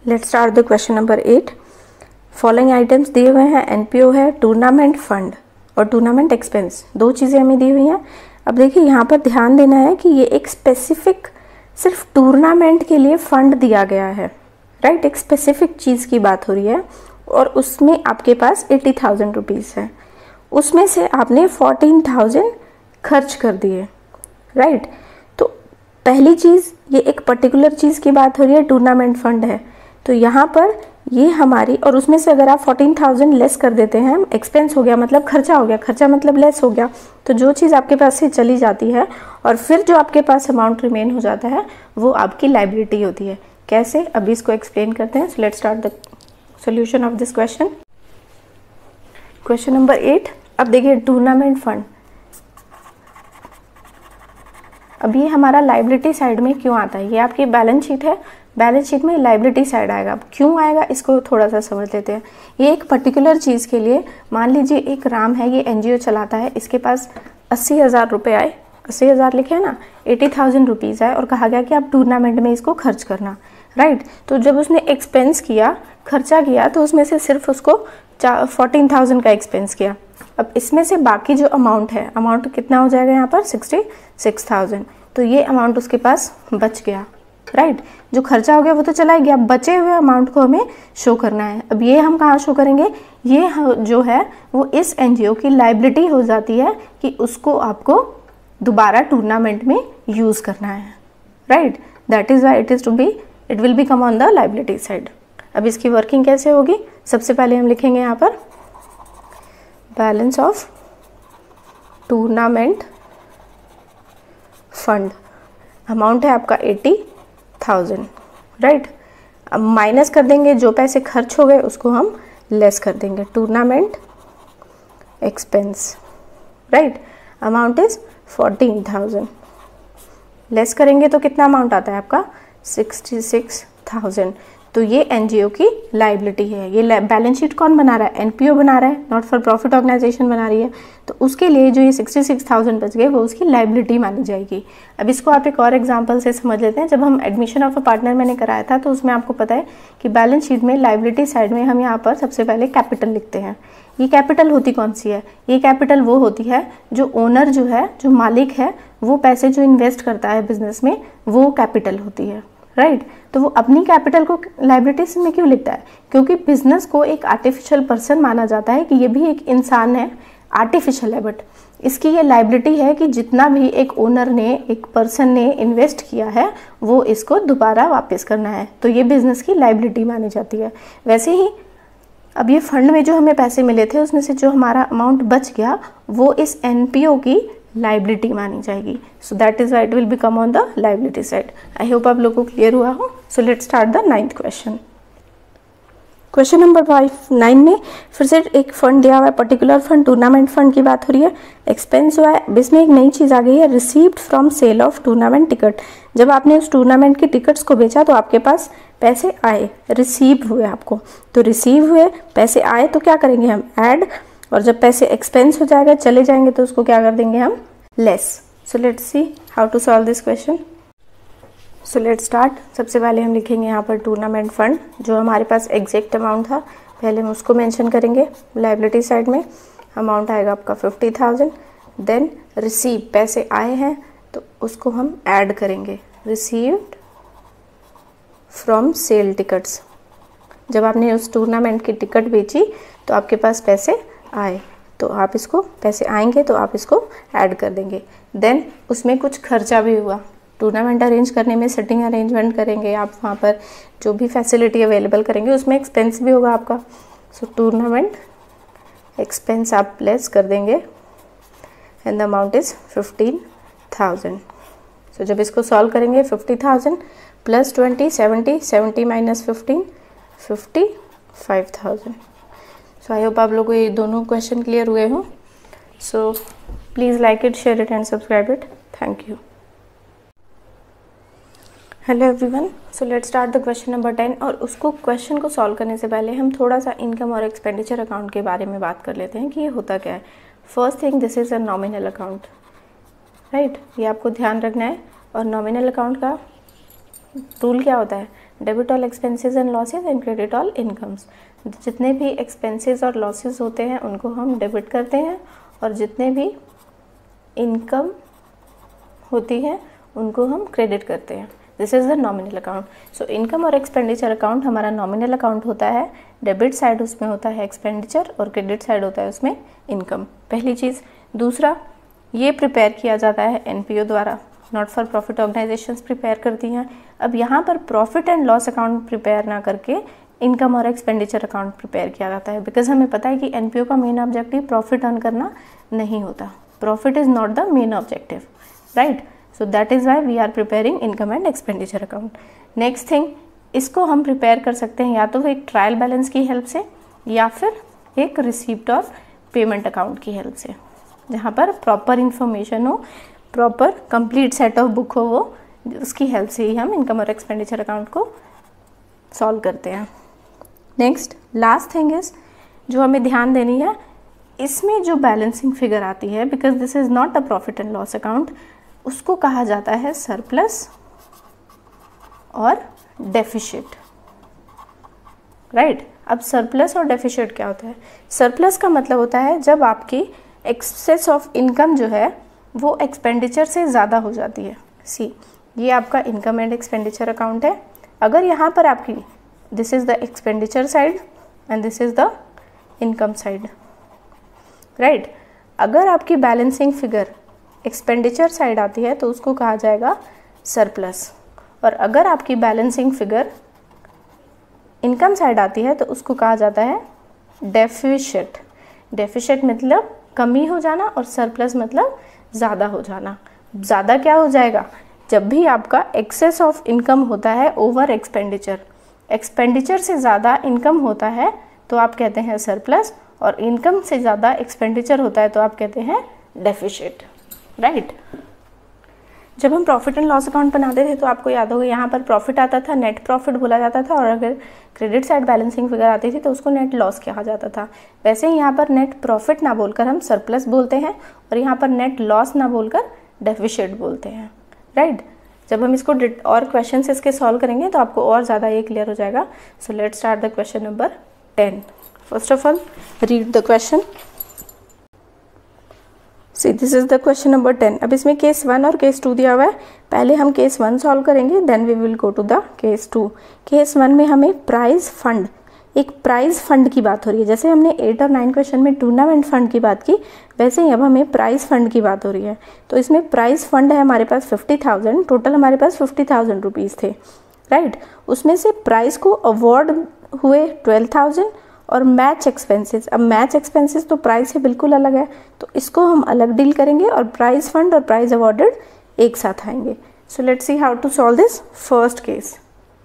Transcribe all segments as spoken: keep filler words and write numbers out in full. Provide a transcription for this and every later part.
Let's start the question number eight. Following items दिए हुए हैं, एनपीओ है, टूर्नामेंट फंड और टूर्नामेंट एक्सपेंस, दो चीज़ें हमें दी हुई हैं। अब देखिए यहाँ पर ध्यान देना है कि ये एक स्पेसिफिक सिर्फ टूर्नामेंट के लिए फंड दिया गया है, राइट। एक स्पेसिफिक चीज़ की बात हो रही है और उसमें आपके पास एटी थाउजेंड रुपीज़ है, उसमें से आपने फोर्टीन थाउजेंड खर्च कर दिए, राइट। तो पहली चीज़, ये एक पर्टिकुलर चीज़ की बात हो रही है, टूर्नामेंट फंड है, तो यहाँ पर ये हमारी, और उसमें से अगर आप फोर्टीन थाउजेंड लेस कर देते हैं, एक्सपेंस हो गया मतलब खर्चा हो गया, खर्चा मतलब लेस हो गया, तो जो चीज़ आपके पास से चली जाती है और फिर जो आपके पास अमाउंट रिमेन हो जाता है वो आपकी लायबिलिटी होती है। कैसे, अभी इसको एक्सप्लेन करते हैं। So let's start the solution of this question. Question number eight. अब देखिए टूर्नामेंट फंड, अब ये हमारा लायबिलिटी साइड में क्यों आता है, ये आपकी बैलेंस शीट है, बैलेंस शीट में लायबिलिटी साइड आएगा। अब क्यों आएगा इसको थोड़ा सा समझ लेते हैं। ये एक पर्टिकुलर चीज़ के लिए, मान लीजिए एक राम है, ये एनजीओ चलाता है, इसके पास अस्सी हज़ार रुपये आए, अस्सी हज़ार लिखे है ना, एटी थाउजेंड रुपीज़ आए और कहा गया कि आप टूर्नामेंट में इसको खर्च करना, राइट। तो जब उसने एक्सपेंस किया, खर्चा किया, तो उसमें से सिर्फ उसको फोर्टीन थाउजेंड का एक्सपेंस किया। अब इसमें से बाकी जो अमाउंट है, अमाउंट कितना हो जाएगा यहाँ पर सिक्सटी सिक्स थाउजेंड, तो ये अमाउंट उसके पास बच गया, राइट। जो खर्चा हो गया वो तो चला ही गया, बचे हुए अमाउंट को हमें शो करना है। अब ये हम कहाँ शो करेंगे, ये जो है वो इस एनजीओ की लायबिलिटी हो जाती है कि उसको आपको दोबारा टूर्नामेंट में यूज़ करना है, right. That is why it is to be, it will be come on the liability side. अब इसकी वर्किंग कैसे होगी, सबसे पहले हम लिखेंगे यहाँ पर balance of tournament fund, amount है आपका एटी थाउजेंड, राइट। अब माइनस कर देंगे, जो पैसे खर्च हो गए उसको हम लेस कर देंगे, tournament expense, right. Amount is fourteen thousand, less करेंगे तो कितना अमाउंट आता है आपका सिक्सटी सिक्स थाउजेंड। तो ये एनजीओ की लायबिलिटी है। ये बैलेंस शीट कौन बना रहा है, एनपीओ बना रहा है, नॉट फॉर प्रॉफिट ऑर्गेनाइजेशन बना रही है, तो उसके लिए जो ये सिक्सटी सिक्स थाउजेंड बच गए वो उसकी लायबिलिटी मानी जाएगी। अब इसको आप एक और एग्जांपल से समझ लेते हैं। जब हम एडमिशन ऑफ अ पार्टनर मैंने कराया था तो उसमें आपको पता है कि बैलेंस शीट में लायबिलिटी साइड में हम यहाँ पर सबसे पहले कैपिटल लिखते हैं। ये कैपिटल होती कौन सी है, ये कैपिटल वो होती है जो ओनर जो है, जो मालिक है, वो पैसे जो इन्वेस्ट करता है बिजनेस में, वो कैपिटल होती है, राइट right? तो वो अपनी कैपिटल को लायबिलिटीज में क्यों लिखता है, क्योंकि बिजनेस को एक आर्टिफिशियल पर्सन माना जाता है कि ये भी एक इंसान है, आर्टिफिशियल है, बट इसकी ये लायबिलिटी है कि जितना भी एक ओनर ने, एक पर्सन ने इन्वेस्ट किया है वो इसको दोबारा वापस करना है, तो ये बिजनेस की लायबिलिटी मानी जाती है। वैसे ही अब ये फंड में जो हमें पैसे मिले थे उसमें से जो हमारा अमाउंट बच गया वो इस एनपीओ की लायबिलिटी मानी जाएगी। So that is why it will become on the liability side. I hope आप लोगों को क्लियर हुआ हो। So let's start the ninth question. Question number five nine में फिर से एक फंड दिया हुआ है, पर्टिकुलर फंड, टूर्नामेंट फंड की बात हो रही है, एक्सपेंस हुआ है। इसमें एक नई चीज़ आ गई है, received from sale of tournament ticket. जब आपने उस टूर्नामेंट की टिकट्स को बेचा तो आपके पास पैसे आए, रिसीव हुए आपको, तो रिसीव हुए पैसे आए तो क्या करेंगे हम, ऐड, और जब पैसे एक्सपेंस हो जाएगा, चले जाएंगे, तो उसको क्या कर देंगे हम, less. So let's see how to solve this question. So let's start. सबसे पहले हम लिखेंगे यहाँ पर टूर्नामेंट फंड, जो हमारे पास एग्जैक्ट अमाउंट था पहले हम उसको मेंशन करेंगे लायबिलिटी साइड में। अमाउंट आएगा आपका फिफ्टी थाउजेंड। देन रिसीव, पैसे आए हैं तो उसको हम ऐड करेंगे, रिसीव्ड फ्रॉम सेल टिकट्स। जब आपने उस टूर्नामेंट की टिकट बेची तो आपके पास पैसे आए, तो आप इसको, पैसे आएंगे तो आप इसको ऐड कर देंगे। देन उसमें कुछ खर्चा भी हुआ, टूर्नामेंट अरेंज करने में सिटिंग अरेंजमेंट करेंगे आप, वहाँ पर जो भी फैसिलिटी अवेलेबल करेंगे उसमें एक्सपेंस भी होगा आपका। सो टूर्नामेंट एक्सपेंस आप लेस कर देंगे and the amount is fifteen thousand. So जब इसको सॉल्व करेंगे, fifty thousand plus twenty, seventy, seventy minus fifteen, fifty five thousand. So I hope आप लोगों को ये दोनों क्वेश्चन क्लियर हुए हों। So please like it, share it and subscribe it. Thank you. Hello everyone. So let's start the question number ten. और उसको, question को सॉल्व करने से पहले हम थोड़ा सा इनकम और एक्सपेंडिचर अकाउंट के बारे में बात कर लेते हैं कि ये होता क्या है। First thing, this is a nominal account, right, ये आपको ध्यान रखना है। और नॉमिनल अकाउंट का रूल क्या होता है, debit all expenses and losses and credit all incomes. जितने भी एक्सपेंसेस और लॉसेस होते हैं उनको हम डेबिट करते हैं और जितने भी इनकम होती है उनको हम क्रेडिट करते हैं। This is the nominal account. So income और एक्सपेंडिचर अकाउंट हमारा नॉमिनल अकाउंट होता है, डेबिट साइड उसमें होता है एक्सपेंडिचर और क्रेडिट साइड होता है उसमें इनकम, पहली चीज़। दूसरा, ये प्रिपेयर किया जाता है एनपीओ द्वारा, not for profit organisations prepare करती हैं। अब यहाँ पर profit and loss account prepare ना करके इनकम और एक्सपेंडिचर अकाउंट प्रिपेयर किया जाता है, बिकॉज हमें पता है कि एनपीओ का मेन ऑब्जेक्टिव प्रॉफिट अर्न करना नहीं होता। Profit is not the main objective, right. So that is why we are preparing income and expenditure account. Next thing, इसको हम प्रिपेयर कर सकते हैं या तो एक ट्रायल बैलेंस की हेल्प से या फिर एक रिसीप्ट और पेमेंट अकाउंट की हेल्प से, जहाँ पर प्रॉपर इंफॉर्मेशन हो, proper complete set of book हो, वो उसकी हेल्प से ही हम इनकम और एक्सपेंडिचर अकाउंट को सॉल्व करते हैं। नेक्स्ट लास्ट थिंग इज जो हमें ध्यान देनी है, इसमें जो बैलेंसिंग फिगर आती है, because this is not a profit and loss account, उसको कहा जाता है सरप्लस और डेफिसिट, राइट right? अब सरप्लस और डेफिसिट क्या होता है? सरप्लस का मतलब होता है जब आपकी एक्सेस ऑफ इनकम जो है वो एक्सपेंडिचर से ज़्यादा हो जाती है। सी, ये आपका इनकम एंड एक्सपेंडिचर अकाउंट है। अगर यहाँ पर आपकी this is the expenditure side and this is the income side, right. अगर आपकी बैलेंसिंग फिगर एक्सपेंडिचर साइड आती है तो उसको कहा जाएगा सरप्लस, और अगर आपकी बैलेंसिंग फिगर इनकम साइड आती है तो उसको कहा जाता है डेफिसिट। डेफिसिट मतलब कमी हो जाना और सरप्लस मतलब ज़्यादा हो जाना। ज़्यादा क्या हो जाएगा? जब भी आपका एक्सेस ऑफ इनकम होता है ओवर एक्सपेंडिचर, एक्सपेंडिचर से ज़्यादा इनकम होता है तो आप कहते हैं सरप्लस, और इनकम से ज़्यादा एक्सपेंडिचर होता है तो आप कहते हैं डेफिसिट, राइट। जब हम प्रॉफिट एंड लॉस अकाउंट बनाते थे तो आपको याद होगा यहाँ पर प्रॉफिट आता था, नेट प्रॉफिट बोला जाता था, और अगर क्रेडिट साइड बैलेंसिंग फिगर आती थी तो उसको नेट लॉस कहा जाता था। वैसे ही यहाँ पर नेट प्रॉफिट ना बोलकर हम सरप्लस बोलते हैं और यहाँ पर नेट लॉस ना बोलकर डेफिसिट बोलते हैं, राइट। जब हम इसको और क्वेश्चन इसके सॉल्व करेंगे तो आपको और ज़्यादा ये क्लियर हो जाएगा। So let's start the question number ten. First of all read the question. See this is the question number ten. अब इसमें केस वन और केस टू दिया हुआ है। पहले हम केस वन सॉल्व करेंगे, then we will go to the case two. Case one में हमें प्राइज फंड, एक प्राइज फंड की बात हो रही है। जैसे हमने एट और नाइन क्वेश्चन में टूर्नामेंट फंड की बात की, वैसे ही अब हमें प्राइज फंड की बात हो रही है। तो इसमें प्राइज फंड है हमारे पास फिफ्टी थाउजेंड, टोटल हमारे पास फिफ्टी थाउजेंड रुपीज़ थे, राइट। उसमें से प्राइज को अवार्ड हुए ट्वेल्व थाउजेंड और मैच एक्सपेंसेस। अब मैच एक्सपेंसेस तो प्राइस से बिल्कुल अलग है, तो इसको हम अलग डील करेंगे और प्राइज फंड और प्राइज अवार्डेड एक साथ आएंगे। So let's see how to solve this first case.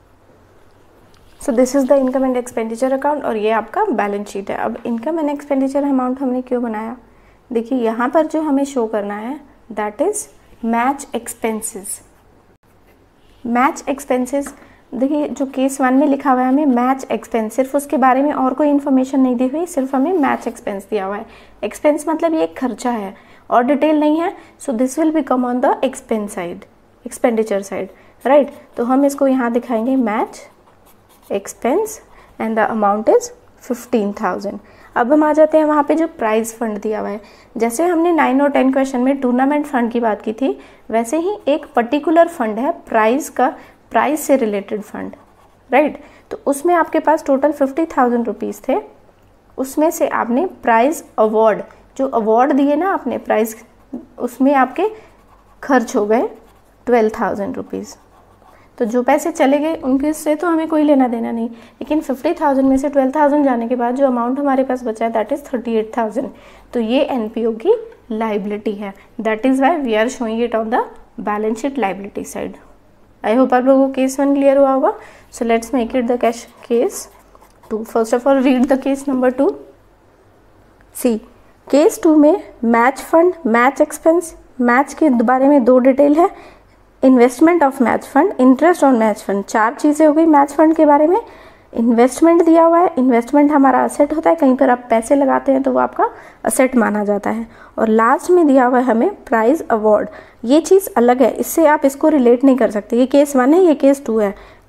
So this is the income and expenditure account और ये आपका बैलेंस शीट है। अब इनकम एंड एक्सपेंडिचर अमाउंट हमने क्यों बनाया? देखिए यहाँ पर जो हमें शो करना है that is match expenses. Match expenses, देखिए जो केस वन में लिखा हुआ है हमें मैच एक्सपेंस, सिर्फ उसके बारे में और कोई इन्फॉर्मेशन नहीं दी हुई, सिर्फ हमें मैच एक्सपेंस दिया हुआ है। एक्सपेंस मतलब ये एक खर्चा है और डिटेल नहीं है। So this will become on the expense side, expenditure side, right. तो हम इसको यहाँ दिखाएंगे match expense and the amount is fifteen thousand. अब हम आ जाते हैं वहाँ पे जो प्राइज फंड दिया हुआ है। जैसे हमने नाइन और टेन क्वेश्चन में टूर्नामेंट फंड की बात की थी, वैसे ही एक पर्टिकुलर फंड है प्राइज का, प्राइज से रिलेटेड फंड, राइट। तो उसमें आपके पास टोटल फिफ्टी थाउजेंड रुपीज़ थे। उसमें से आपने प्राइज अवार्ड, जो अवार्ड दिए ना आपने प्राइज, उसमें आपके खर्च हो गए ट्वेल्व थाउजेंड रुपीज़। तो जो पैसे चले गए उनके से तो हमें कोई लेना देना नहीं, लेकिन फिफ्टी थाउजेंड में से ट्वेल्व थाउजेंड जाने के बाद जो अमाउंट हमारे पास बचा है that is thirty eight thousand. तो ये एनपीओ की लाइबिलिटी है, that is why we are showing it on the balance sheet liability side. I hope आप लोगों को केस वन क्लियर हुआ होगा। So let's make it the cash case two. First of all read the case number two. See case two में match fund, match expense, match के बारे में दो डिटेल है, investment of match fund, interest on match fund, चार चीज़ें हो गई मैच फंड के बारे में। इन्वेस्टमेंट दिया हुआ है, इन्वेस्टमेंट हमारा असेट होता है, कहीं पर आप पैसे लगाते हैं तो वो आपका असेट माना जाता है। और लास्ट में दिया हुआ है हमें प्राइज अवार्ड, ये चीज़ अलग है, इससे आप इसको रिलेट नहीं कर सकते। ये केस वन है, ये केस टू है।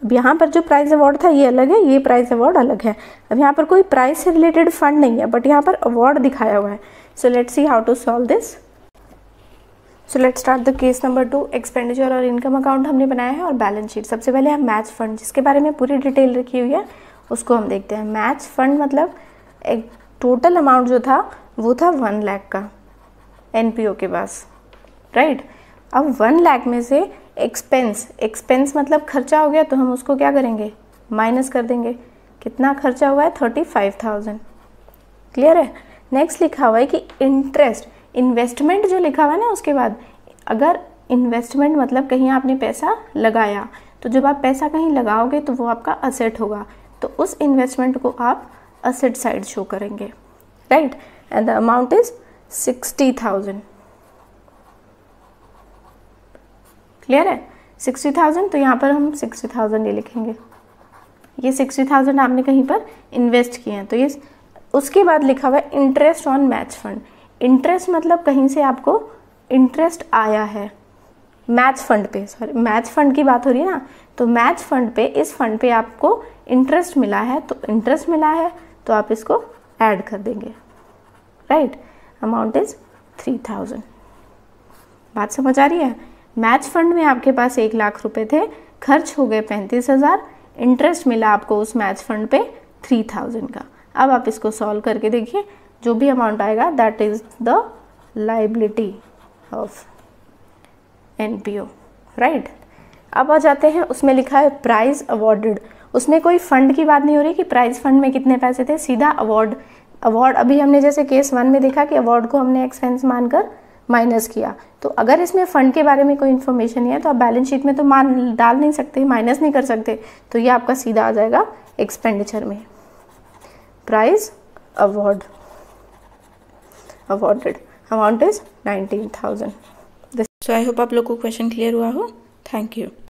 अब यहाँ पर जो प्राइज़ अवार्ड था ये अलग है, ये प्राइज़ अवार्ड अलग है। अब यहाँ पर कोई प्राइस से रिलेटेड फंड नहीं है, बट यहाँ पर अवार्ड दिखाया हुआ है। So let's see how to solve this. So let's start the case number two. Expenditure और इनकम अकाउंट हमने बनाया है और बैलेंस शीट। सबसे पहले हम मैच फंड, जिसके बारे में पूरी डिटेल रखी हुई है, उसको हम देखते हैं। मैच फंड मतलब एक टोटल अमाउंट जो था वो था वन लाख का एनपीओ के पास, राइट। अब वन लाख में से एक्सपेंस, एक्सपेंस मतलब खर्चा हो गया, तो हम उसको क्या करेंगे, माइनस कर देंगे। कितना खर्चा हुआ है, थर्टी फाइव थाउजेंड। क्लियर है। नेक्स्ट लिखा हुआ है कि इंटरेस्ट, इन्वेस्टमेंट जो लिखा हुआ है ना उसके बाद, अगर इन्वेस्टमेंट मतलब कहीं आपने पैसा लगाया, तो जब आप पैसा कहीं लगाओगे तो वो आपका असेट होगा, तो उस इन्वेस्टमेंट को आप असेट साइड शो करेंगे, right. And the amount is sixty thousand. Clear है। सिक्सटी थाउजेंड, तो यहाँ पर हम सिक्सटी थाउजेंड ही लिखेंगे। ये सिक्सटी थाउजेंड आपने कहीं पर इन्वेस्ट किए हैं, तो ये उसके बाद लिखा हुआ है interest on match fund. Interest मतलब कहीं से आपको इंटरेस्ट आया है मैच फंड पे, सॉरी मैच फंड की बात हो रही है ना, तो मैच फंड पे, इस फंड पे आपको इंटरेस्ट मिला है, तो इंटरेस्ट मिला है तो आप इसको ऐड कर देंगे, right. Amount is three thousand. बात समझ आ रही है। मैच फंड में आपके पास एक लाख रुपए थे, खर्च हो गए पैंतीस हजार, इंटरेस्ट मिला आपको उस मैच फंड पे थ्री थाउजेंड का। अब आप इसको सॉल्व करके देखिए, जो भी अमाउंट आएगा that is the liability of NPO, right. अब आ जाते हैं, उसमें लिखा है प्राइज अवॉर्डेड। उसमें कोई फंड की बात नहीं हो रही कि प्राइज फंड में कितने पैसे थे, सीधा अवार्ड। अवार्ड अभी हमने जैसे केस वन में देखा कि अवार्ड को हमने एक्सपेंस मानकर माइनस किया, तो अगर इसमें फंड के बारे में कोई इन्फॉर्मेशन नहीं है तो आप बैलेंस शीट में तो मान डाल नहीं सकते, माइनस नहीं कर सकते, तो ये आपका सीधा आ जाएगा एक्सपेंडिचर में। Prize award awarded amount is nineteen thousand. So I hope आप लोग को क्वेश्चन क्लियर हुआ हो। Thank you.